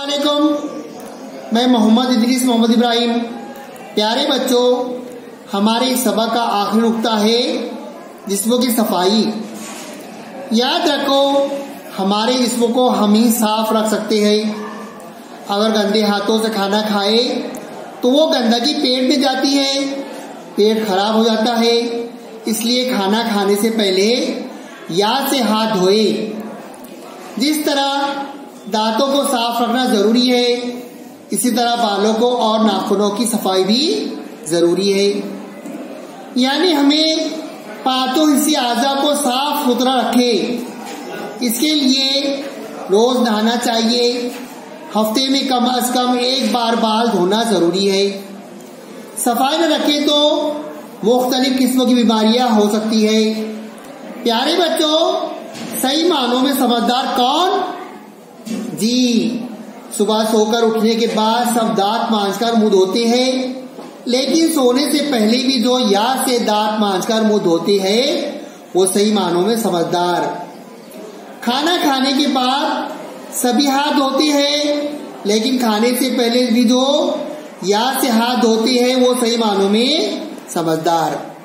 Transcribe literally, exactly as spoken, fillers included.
अस्सलामुअलैकुम, मैं मोहम्मद इदरीस मोहम्मद इब्राहिम। प्यारे बच्चों, हमारे इस सबक का आखिरी नुक्ता है जिस्मों की सफाई। याद रखो, हमारे जिस्मों को हम ही साफ रख सकते हैं। अगर गंदे हाथों से खाना खाए तो वो गंदगी पेट में जाती है, पेट खराब हो जाता है। इसलिए खाना खाने से पहले याद से हाथ धोए। जिस तरह दांतों को साफ रखना जरूरी है, इसी तरह बालों को और नाखूनों की सफाई भी जरूरी है। यानी हमें पांचों हिस्से आज़ा को साफ सुथरा रखें। इसके लिए रोज नहाना चाहिए। हफ्ते में कम अज कम एक बार बाल धोना जरूरी है। सफाई न रखें तो मुख्तलिफ किस्मों की बीमारियां हो सकती है। प्यारे बच्चों, सही मानों में समझदार कौन? जी, सुबह सोकर उठने के बाद सब दांत मांजकर मुंह धोते हैं, लेकिन सोने से पहले भी जो याद से दांत मांजकर मुंह धोते हैं वो सही मानों में समझदार। खाना खाने के बाद सभी हाथ धोते हैं, लेकिन खाने से पहले भी जो याद से हाथ धोते हैं वो सही मानों में समझदार।